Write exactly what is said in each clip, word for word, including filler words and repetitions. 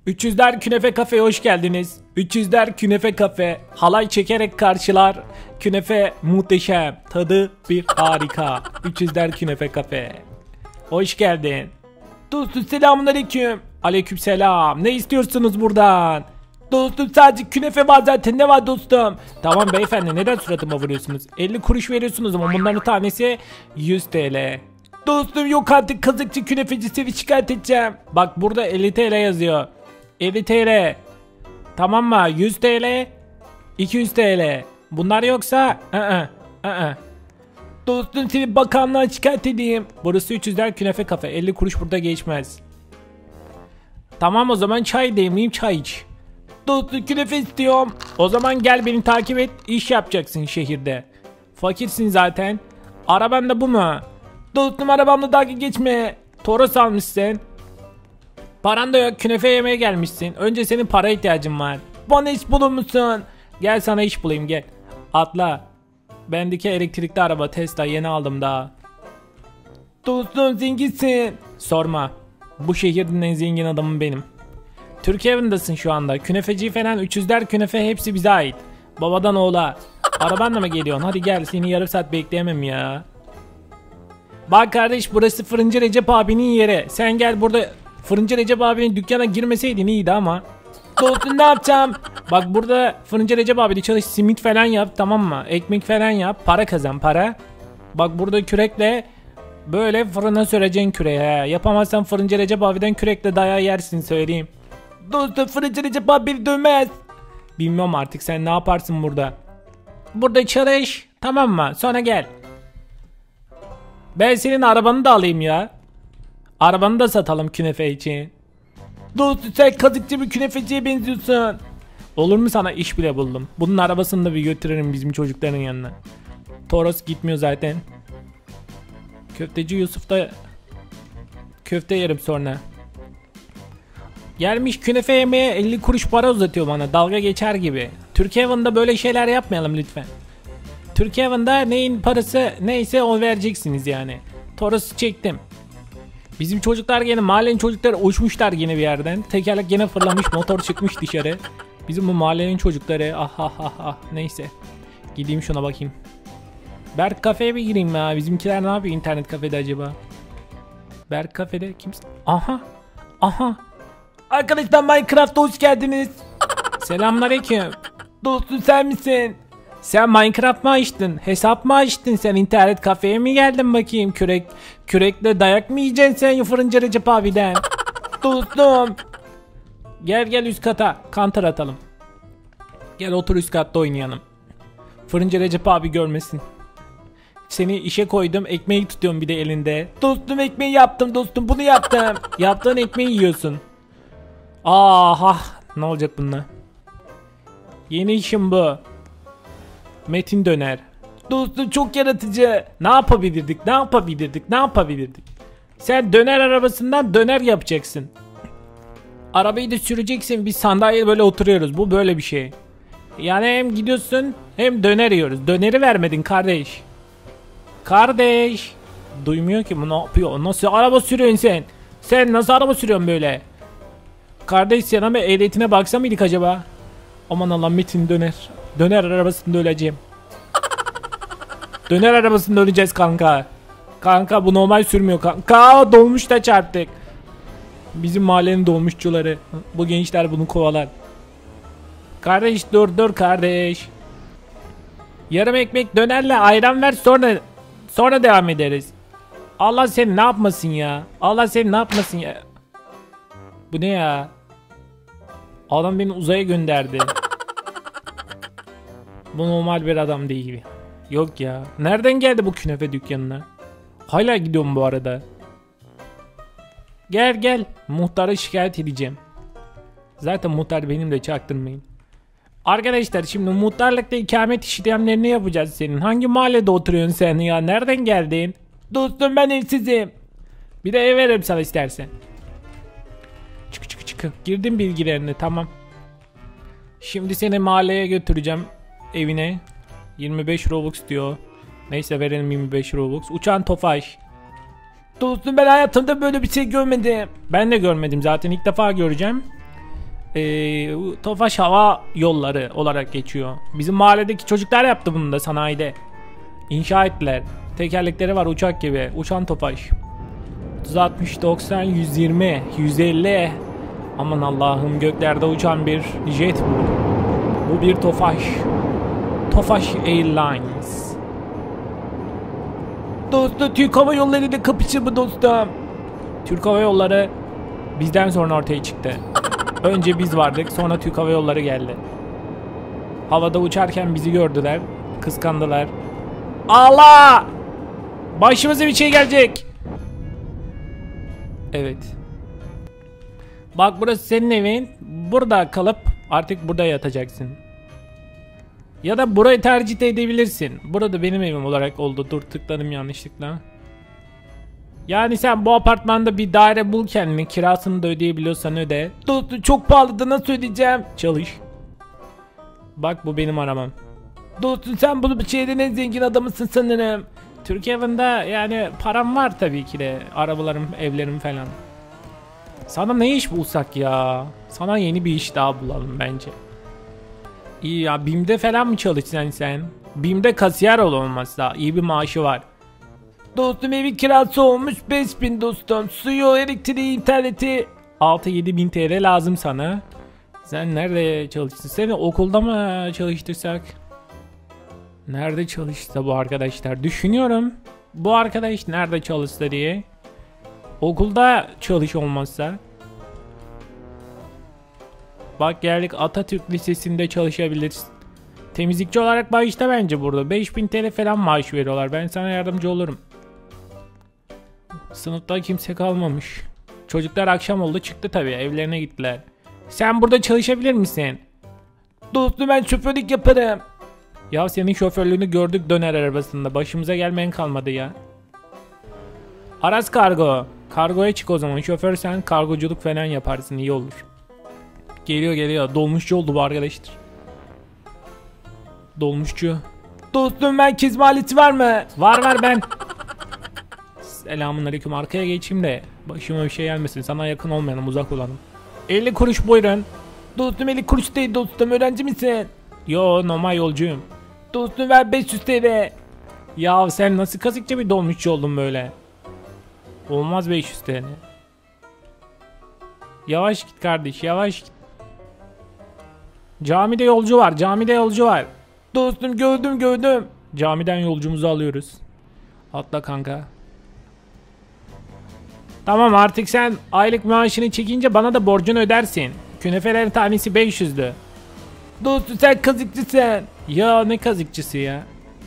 üç yüzler Künefe Kafe'ye hoş geldiniz. üç yüzler Künefe Kafe halay çekerek karşılar. Künefe muhteşem, tadı bir harika. üç yüzler Künefe Kafe. Hoş geldin. Dostum selamünaleyküm. Aleykümselam. Ne istiyorsunuz buradan? Dostum sadece künefe var zaten, ne var dostum? Tamam beyefendi, neden suratıma vuruyorsunuz? elli kuruş veriyorsunuz ama bunların tanesi yüz TL. Dostum yok artık, kazıkçı künefeci, seni şikayet edeceğim. Bak burada elli TL yazıyor. elli TL. Tamam mı? yüz TL, iki yüz TL. Bunlar yoksa ı-ı, ı-ı. Dostum seni bakanlığa şikayet edeyim. Burası üç yüzler Künefe Kafe. elli kuruş burada geçmez. Tamam o zaman çay demleyeyim, çay iç. Dostum künefe istiyorum. O zaman gel beni takip et. İş yapacaksın şehirde. Fakirsin zaten. Araban da bu mu? Dostum arabamla dalga geçme. Toros almışsın. Paran da yok, künefe yemeye gelmişsin. Önce senin para ihtiyacın var. Bana iş bulur musun? Gel sana iş bulayım, gel. Atla. Bendeki elektrikli araba Tesla, yeni aldım daha. Dostum zenginsin. Sorma. Bu şehrin en zengin adamı benim. Türkiye evindesin şu anda. Künefeci falan, üç yüzler künefe hepsi bize ait. Babadan oğula. Arabanla mı geliyorsun? Hadi gel, seni yarım saat bekleyemem ya. Bak kardeş, burası Fırıncı Recep abinin yeri. Sen gel, burada Fırıncı Recep abinin dükkana girmeseydin iyiydi ama. Dostum ne yapacağım? Bak burada Fırıncı Recep abi çalış, simit falan yap, tamam mı? Ekmek falan yap, para kazan, para. Bak burada kürekle böyle fırına süreceksin küreği. He. Yapamazsan Fırıncı Recep abiden kürekle dayağı yersin, söyleyeyim. Dostum Fırıncı Recep abi beni dövmez. Bilmiyorum artık sen ne yaparsın burada. Burada çalış, tamam mı? Sonra gel. Ben senin arabanı da alayım ya. Arabanı da satalım künefe için. Dostum sen kazıkçı bir künefeciye benziyorsun. Olur mu, sana iş bile buldum. Bunun arabasını da bir götürelim bizim çocukların yanına. Toros gitmiyor zaten. Köfteci Yusuf da köfte yerim sonra. Gelmiş künefe yemeye elli kuruş para uzatıyor bana, dalga geçer gibi. Türkiye evinde böyle şeyler yapmayalım lütfen. Türkiye evinde neyin parası neyse o vereceksiniz yani. Toros'u çektim. Bizim çocuklar gene, mahallenin çocukları uçmuşlar gene bir yerden. Tekerlek gene fırlamış, motor çıkmış dışarı. Bizim bu mahallenin çocukları, ah ah ah ah, neyse. Gideyim şuna bakayım. Berk kafeye bir gireyim ya. Bizimkiler ne yapıyor internet kafede acaba? Berk kafede kimse? Aha. Aha. Arkadaşlar Minecraft'a hoş geldiniz. Selamünaleyküm. Dostum sen misin? Sen Minecraft mı açtın? Hesap mı açtın? Sen internet kafeye mi geldin bakayım? Kürek kürekle dayak mı yiyeceksin sen Fırıncı Recep abiden? Dostum. Gel gel üst kata. Counter atalım. Gel otur üst katta oynayalım. Fırıncı Recep abi görmesin. Seni işe koydum, ekmeği tutuyorum bir de elinde. Dostum ekmeği yaptım dostum, bunu yaptım. Yaptığın ekmeği yiyorsun. Aha, ne olacak bununla? Yeni işim bu. Metin döner. Dostum çok yaratıcı. Ne yapabilirdik? Ne yapabilirdik? Ne yapabilirdik? Sen döner arabasından döner yapacaksın. Arabayı da süreceksin. Biz sandalyeye böyle oturuyoruz. Bu böyle bir şey. Yani hem gidiyorsun hem döner yiyoruz. Döneri vermedin kardeş. Kardeş. Duymuyor ki bu, ne yapıyor? Nasıl araba sürüyorsun sen? Sen nasıl araba sürüyorsun böyle? Kardeş sana bir ehliyetine baksa mıydık acaba? Aman Allah, Metin döner. Döner arabasında öleceğim. Döner arabasında öleceğiz kanka. Kanka bu normal sürmüyor kanka. Dolmuş da çarptık. Bizim mahallenin dolmuşçuları. Bu gençler bunu kovalar. Kardeş dur dur kardeş. Yarım ekmek dönerle ayran ver, sonra sonra devam ederiz. Allah seni ne yapmasın ya. Allah seni ne yapmasın ya. Bu ne ya? Adam beni uzaya gönderdi. Bu normal bir adam değil. Yok ya. Nereden geldi bu künefe dükkanına? Hala gidiyorum bu arada. Gel gel. Muhtara şikayet edeceğim. Zaten muhtar benim de, çaktırmayın. Arkadaşlar şimdi muhtarlıkta ikamet işlemlerini yapacağız senin. Hangi mahallede oturuyorsun sen ya? Nereden geldin? Dostum ben evsizim. Bir de ev veririm sana istersen. Çık çık çık. Girdim bilgilerini, tamam. Şimdi seni mahalleye götüreceğim. Evine. yirmi beş Robux diyor. Neyse verelim yirmi beş Robux. Uçan Tofaş. Dostum ben hayatımda böyle bir şey görmedim. Ben de görmedim zaten, ilk defa göreceğim. Ee, Tofaş Hava Yolları olarak geçiyor. Bizim mahalledeki çocuklar yaptı bunu da sanayide. İnşa ettiler. Tekerlekleri var uçak gibi. Uçan Tofaş. otuz, altmış, doksan, yüz yirmi, yüz elli. Aman Allah'ım, göklerde uçan bir jet bu. Bu bir Tofaş. Tofaş Airlines. Dostum, Türk Hava Yolları ile kapışır mı dostum? Türk Hava Yolları bizden sonra ortaya çıktı. Önce biz vardık, sonra Türk Hava Yolları geldi. Havada uçarken bizi gördüler, kıskandılar. Allah! Başımıza bir şey gelecek. Evet. Bak, burası senin evin. Burada kalıp artık burada yatacaksın. Ya da burayı tercih edebilirsin. Burada benim evim olarak oldu. Dur, tıkladım yanlışlıkla. Yani sen bu apartmanda bir daire bul kendine. Kirasını da ödeyebiliyorsan öde. Dostum, çok pahalı da nasıl ödeyeceğim? Çalış. Bak, bu benim arabam. Dostum, sen bunu bir şehrin en zengin adamısın sanırım. Türkiye'de yani param var tabii ki de. Arabalarım, evlerim falan. Sana ne iş bulsak ya? Sana yeni bir iş daha bulalım bence. İyi ya, BİM'de falan mı çalışacaksın sen? BİM'de kasiyer ol olmazsa. İyi bir maaşı var. Dostum, evin kirası olmuş beş bin dostum. Suyu, elektriği, interneti altı yedi bin T L lazım sana. Sen nerede çalıştın? Seni okulda mı çalıştırsak? Nerede çalışsa bu arkadaşlar? Düşünüyorum. Bu arkadaş nerede çalışsa diye. Okulda çalış olmazsa. Bak, geldik Atatürk Lisesi'nde çalışabilirsin. Temizlikçi olarak başta bence burada. beş bin T L falan maaş veriyorlar. Ben sana yardımcı olurum. Sınıfta kimse kalmamış. Çocuklar akşam oldu çıktı tabii. Evlerine gittiler. Sen burada çalışabilir misin? Dostum, ben şoförlük yaparım. Ya senin şoförlüğünü gördük döner arabasında. Başımıza gelmeyen kalmadı ya. Aras Kargo. Kargoya çık o zaman. Şoför sen, kargoculuk falan yaparsın, iyi olur. Geliyor geliyor. Dolmuşçu oldu bu arkadaşlar. Dolmuşçu. Dostum, merkez maliyeti var mı? Var var ben. Selamünaleyküm. Arkaya geçeyim de başıma bir şey gelmesin. Sana yakın olmayalım, uzak olalım. elli kuruş buyurun. Dostum, elli kuruş değil dostum. Öğrenci misin? Yo, normal yolcuyum. Dostum, ver beş yüz T L. Ya sen nasıl kazıkçı bir dolmuşçu oldun böyle? Olmaz beş yüz T L. Yavaş git kardeş, yavaş git. Camide yolcu var, camide yolcu var. Dostum, gördüm gördüm. Camiden yolcumuzu alıyoruz. Atla kanka. Tamam, artık sen aylık maaşını çekince bana da borcunu ödersin. Künefelerin tanesi beş yüzdü. Dostum, sen kazıkçısın. Ya ne kazıkçısı ya?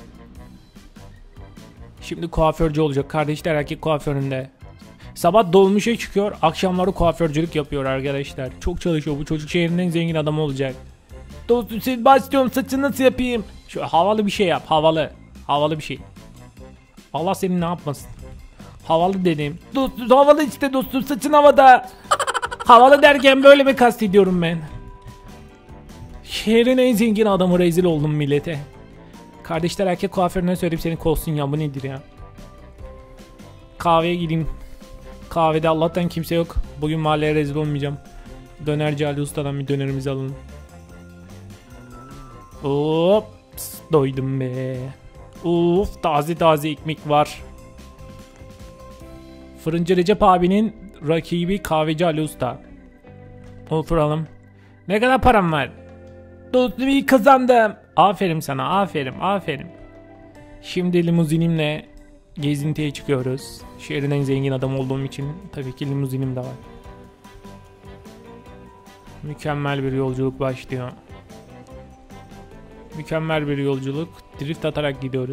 Şimdi kuaförcü olacak. Kardeşler erkek kuaföründe. Sabah dolmuşa çıkıyor, akşamları kuaförcülük yapıyor arkadaşlar. Çok çalışıyor bu çocuk, şehrin en zengin adamı olacak. Dostum, siz başlıyorum, saçını nasıl yapayım? Şu havalı bir şey yap, havalı. Havalı bir şey. Allah seni ne yapmasın. Havalı dedim. Dostum, havalı işte dostum, saçın havada. Havalı derken böyle mi kastediyorum ben? Şehrin en zengin adamı, rezil oldum millete. Kardeşler erkek kuaförüne söyleyip seni kovsun ya, bu nedir ya? Kahveye gideyim. Kahvede Allah'tan kimse yok. Bugün mahalleye rezil olmayacağım. Dönerci Ali Usta'dan bir dönerimizi alalım. Hop, doydum be. Uf, taze taze ekmek var. Fırıncı Recep abinin rakibi kahveci Ali Usta. Oturalım. Ne kadar param var? Dostum, iyi kazandım. Aferin sana, aferin, aferin. Şimdi limuzinimle gezintiye çıkıyoruz. Şehrin en zengin adamı olduğum için tabii ki limuzinim de var. Mükemmel bir yolculuk başlıyor. Mükemmel bir yolculuk. Drift atarak gidiyoruz.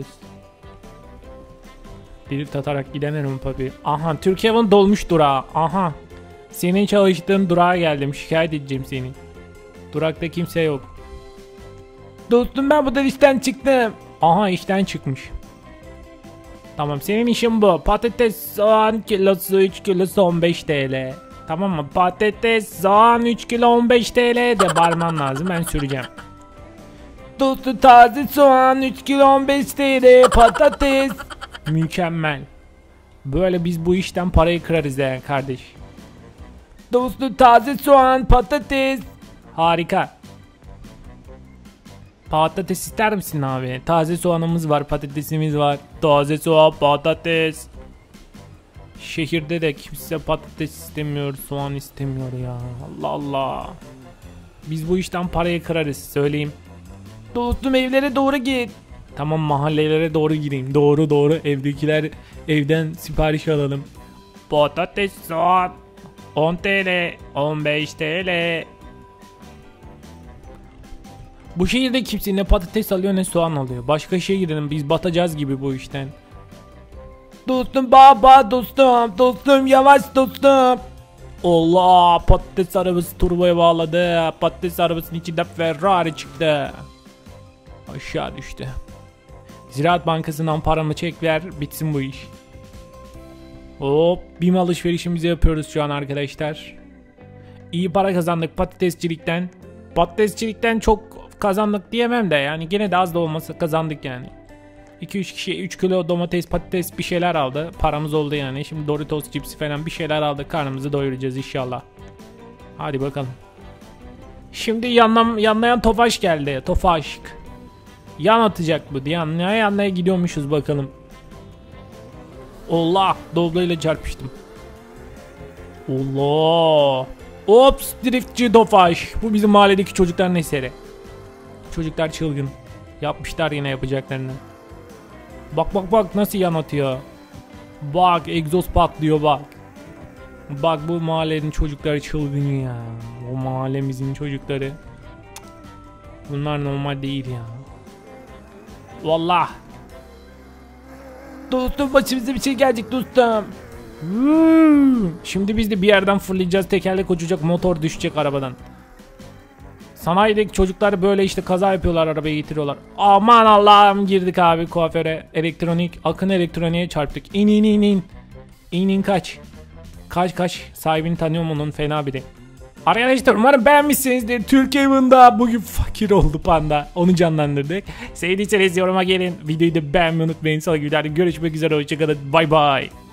Drift atarak gidenerim tabii. Aha, Türkiye'nin dolmuş durağı. Aha. Senin çalıştığın durağa geldim. Şikayet edeceğim seni. Durakta kimse yok. Dostum, ben buradan işten çıktım. Aha, işten çıkmış. Tamam, senin işin bu. Patates soğan kilosu üç kilosu on beş T L. Tamam mı? Patates soğan üç kilo on beş T L de bağırman lazım, ben süreceğim. Dostum, taze soğan üç kilo on beş T L, patates. Mükemmel. Böyle biz bu işten parayı kırarız ya kardeş. Dostum, taze soğan, patates. Harika. Patates ister misin abi? Taze soğanımız var, patatesimiz var. Taze soğan, patates. Şehirde de kimse patates istemiyor, soğan istemiyor ya. Allah Allah. Biz bu işten parayı kırarız, söyleyeyim. Dostum evlere doğru git. Tamam, mahallelere doğru gireyim. Doğru doğru, evdekiler evden sipariş alalım. Patates, soğan. on TL, on beş TL. Bu şehirde kimse ne patates alıyor ne soğan alıyor. Başka şehre gidelim, biz batacağız gibi bu işten. Dostum baba, dostum dostum yavaş dostum. Allah, patates arabası turboya bağladı. Patates arabasının içinde Ferrari çıktı. Aşağı düştü. Ziraat Bankası'ndan paramı çek ver, bitsin bu iş. Hop, BİM alışverişimizi yapıyoruz şu an arkadaşlar. İyi para kazandık patatesçilikten. Patatesçilikten çok kazandık diyemem de yani gene de az da olmasa kazandık yani. iki üç kişi üç kilo domates, patates bir şeyler aldı. Paramız oldu yani. Şimdi Doritos cipsi falan bir şeyler aldık. Karnımızı doyuracağız inşallah. Hadi bakalım. Şimdi yanlam, yanlayan Tofaş geldi. Tofaş. Yan atacak bu. Yanlaya yanlaya gidiyormuşuz bakalım. Allah. Dobloyla çarpıştım. Allah. Ops. Driftçi Tofaş. Bu bizim mahalledeki çocukların eseri. Çocuklar çılgın. Yapmışlar yine yapacaklarını. Bak bak bak nasıl yan atıyor. Bak egzoz patlıyor bak. Bak bu mahallenin çocukları çılgın ya. O mahallemizin çocukları. Bunlar normal değil ya. Vallahi. Dostum başımıza bir şey gelecek dostum. Şimdi biz de bir yerden fırlayacağız. Tekerlek uçacak, motor düşecek arabadan. Sanayideki çocuklar böyle işte kaza yapıyorlar, arabayı getiriyorlar. Aman Allah'ım, girdik abi kuaföre. Elektronik, Akın Elektronik'e çarptık. İn in in in. İn in kaç. Kaç kaç. Sahibini tanıyorum onun, fena biri. Arkadaşlar umarım beğenmişsinizdir. Türkiye bunda bugün fakir oldu panda. Onu canlandırdık. Sevdiyseniz yoruma gelin. Videoyu da beğenmeyi unutmayın. Salı günlerde görüşmek üzere. Hoşçakalın. Bay bay.